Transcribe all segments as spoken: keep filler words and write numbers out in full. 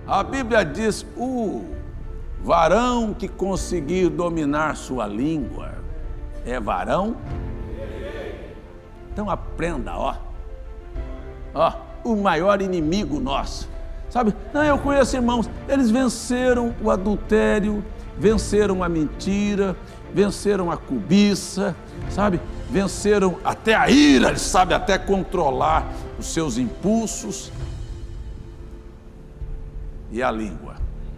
A Bíblia diz: o varão que conseguir dominar sua língua é varão. Então aprenda, ó, ó, o maior inimigo nosso, sabe? Não, eu conheço irmãos, eles venceram o adultério, venceram a mentira, venceram a cobiça, sabe? Venceram até a ira, eles sabem até controlar os seus impulsos. E a língua?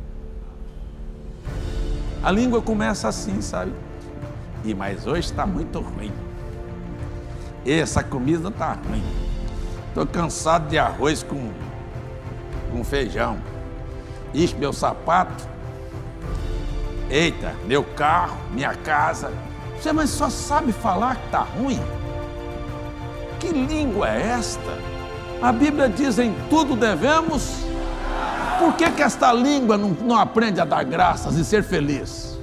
A língua começa assim, sabe? E mas hoje está muito ruim. Essa comida está ruim. Estou cansado de arroz com, com feijão. Ixi, meu sapato. Eita, meu carro, minha casa. Você mas só sabe falar que está ruim? Que língua é esta? A Bíblia diz: em tudo devemos. Por que que esta língua não, não aprende a dar graças e ser feliz?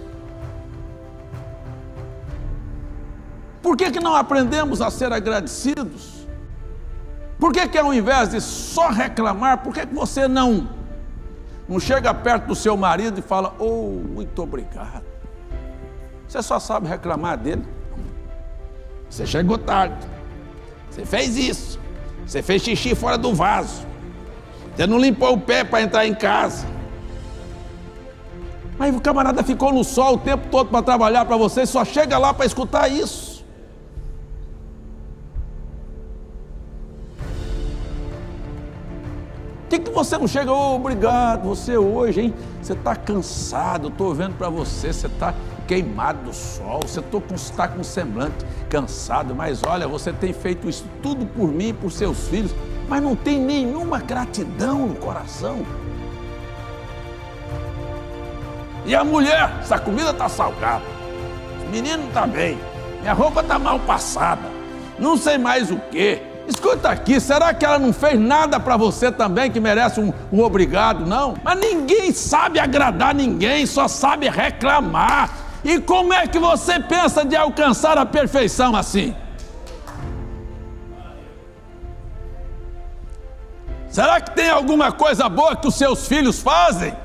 Por que que não aprendemos a ser agradecidos? Por que que ao invés de só reclamar, por que que você não, não chega perto do seu marido e fala: oh, muito obrigado? Você só sabe reclamar dele. Você chegou tarde, você fez isso, você fez xixi fora do vaso, você não limpou o pé para entrar em casa. Mas o camarada ficou no sol o tempo todo para trabalhar para você, só chega lá para escutar isso. Por que que você não chega: oh, obrigado, você hoje, hein? Você está cansado, estou vendo para você, você está queimado do sol, você está com um semblante cansado, mas olha, você tem feito isso tudo por mim e por seus filhos, mas não tem nenhuma gratidão no coração. E a mulher: essa comida está salgada, os meninos estão bem, minha roupa está mal passada, não sei mais o quê. Escuta aqui, será que ela não fez nada para você também que merece um, um obrigado, não? Mas ninguém sabe agradar ninguém, só sabe reclamar. E como é que você pensa de alcançar a perfeição assim? Será que tem alguma coisa boa que os seus filhos fazem?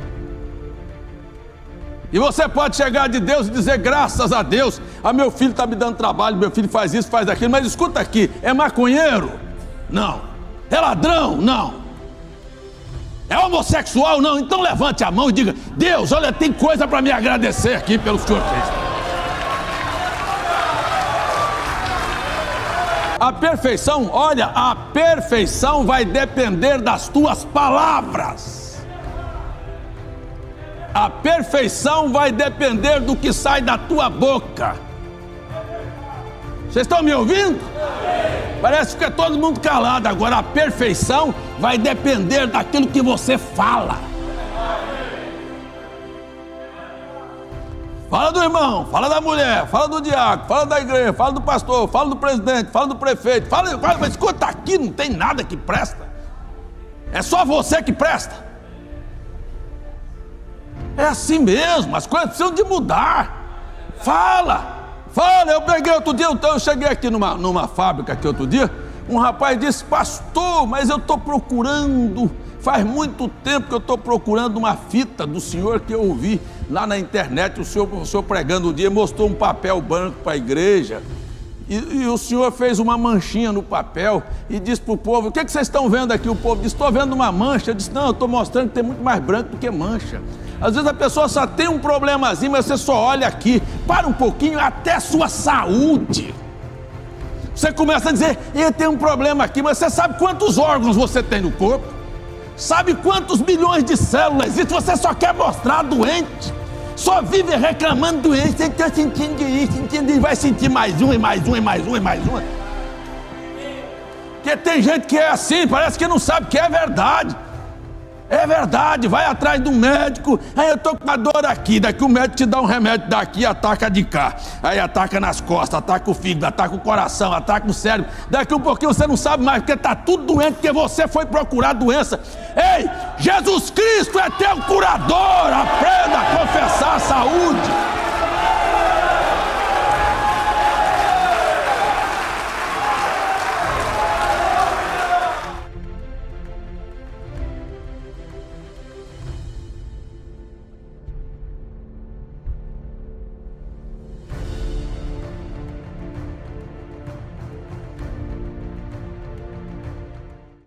E você pode chegar de Deus e dizer: graças a Deus, a meu filho está me dando trabalho, meu filho faz isso, faz aquilo. Mas escuta aqui, é maconheiro? Não. É ladrão? Não. É homossexual? Não. Então levante a mão e diga: Deus, olha, tem coisa para me agradecer aqui pelo Senhor fez. A perfeição, olha, a perfeição vai depender das tuas palavras. A perfeição vai depender do que sai da tua boca. Vocês estão me ouvindo? Parece que é todo mundo calado. Agora a perfeição vai depender daquilo que você fala. Fala do irmão, fala da mulher, fala do diácono, fala da igreja, fala do pastor, fala do presidente, fala do prefeito, fala, fala, mas escuta aqui, não tem nada que presta. É só você que presta. É assim mesmo, as coisas precisam de mudar. Fala, fala. Eu peguei outro dia, então eu cheguei aqui numa, numa fábrica aqui outro dia, um rapaz disse: pastor, mas eu estou procurando, faz muito tempo que eu estou procurando uma fita do senhor que eu ouvi lá na internet, o senhor, o senhor pregando um dia, mostrou um papel branco para a igreja, e, e o senhor fez uma manchinha no papel e disse para o povo: o que, que vocês estão vendo aqui? O povo disse: estou vendo uma mancha. Eu disse: não, eu estou mostrando que tem muito mais branco do que mancha. Às vezes a pessoa só tem um problemazinho, mas você só olha aqui, para um pouquinho, até sua saúde. Você começa a dizer: eu tenho um problema aqui, mas você sabe quantos órgãos você tem no corpo? Sabe quantos milhões de células existem? Você só quer mostrar doente, só vive reclamando doente. Você está sentindo isso, sentindo isso, vai sentir mais um, e mais um, e mais um, e mais um. Porque tem gente que é assim, parece que não sabe que é verdade. É verdade, vai atrás do médico. Aí eu tô com a dor aqui, daqui o médico te dá um remédio daqui e ataca de cá. Aí ataca nas costas, ataca o fígado, ataca o coração, ataca o cérebro. Daqui um pouquinho você não sabe mais, porque tá tudo doente, porque você foi procurar doença. Ei, Jesus Cristo é teu curador, aprenda a confessar a saúde.